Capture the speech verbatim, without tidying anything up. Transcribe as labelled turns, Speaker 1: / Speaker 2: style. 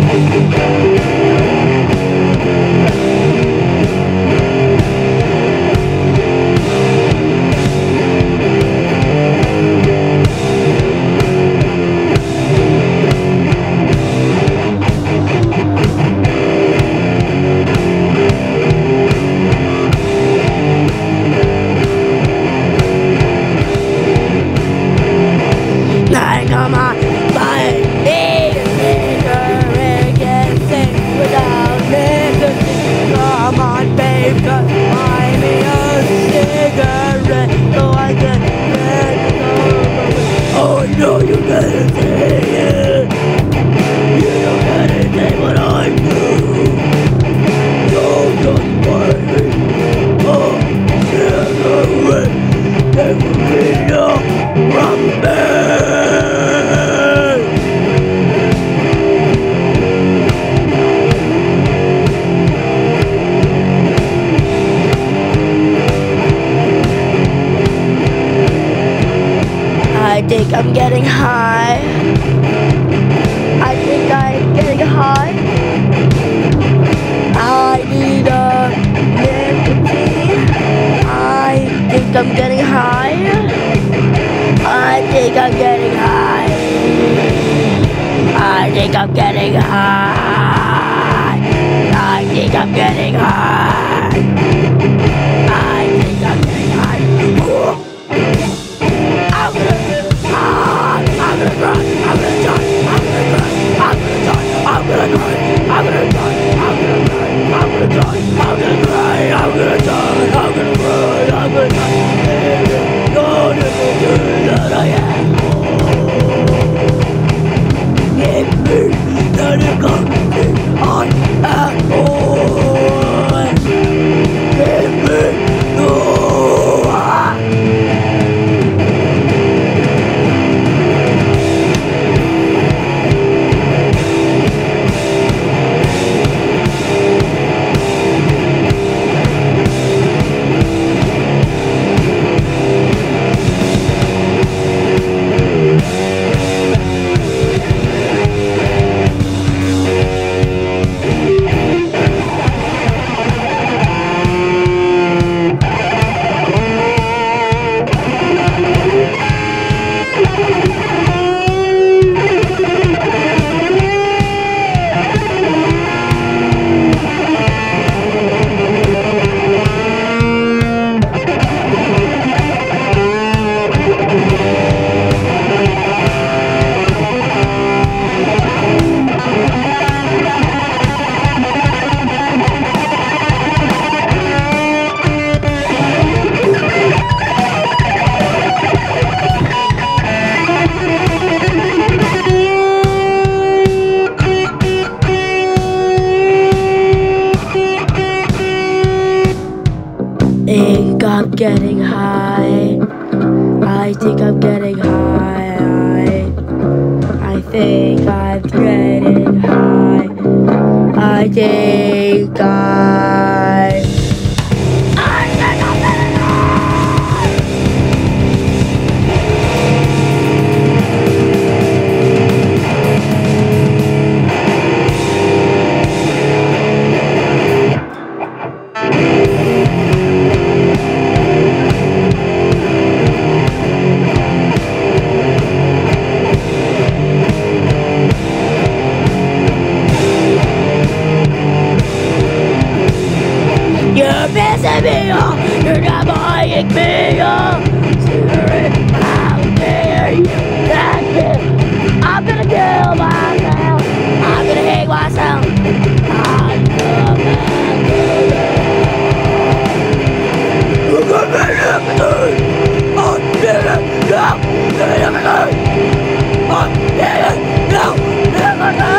Speaker 1: Come on, buy me a cigarette, get sick without nicotine. Come on, babe, buy me a cigarette so I can get it over. Oh, I know you gotta say it. You don't gotta say what I do. Don't just buy me a cigarette. Take me up from there. I think I'm getting high. I think I'm getting high. I need a nicotine. I think I'm getting high. I think I'm getting high. I think I'm getting high. I think I'm getting high. I think I'm getting high. I'm gonna I'm gonna cry, I'm gonna die, I'm gonna cry, I'm gonna die, I'm gonna cry, I'm gonna die, I'm gonna cry, I'm gonna die, I'm gonna cry, I'm gonna die, I'm gonna cry, I'm gonna die. No, no, no, that I am. Give me the nicotine I am on. Give me no. I'm getting high. I think I'm getting high. I think I'm getting high. I think I. I think I'm getting high. You're pissing me off, you're not buying me up. Cigarette, how dare you? That's it. I'm gonna kill myself. I'm gonna hate myself. I'm gonna Look at me, everything. I'm dead now. I'm dead now. I'm dead now.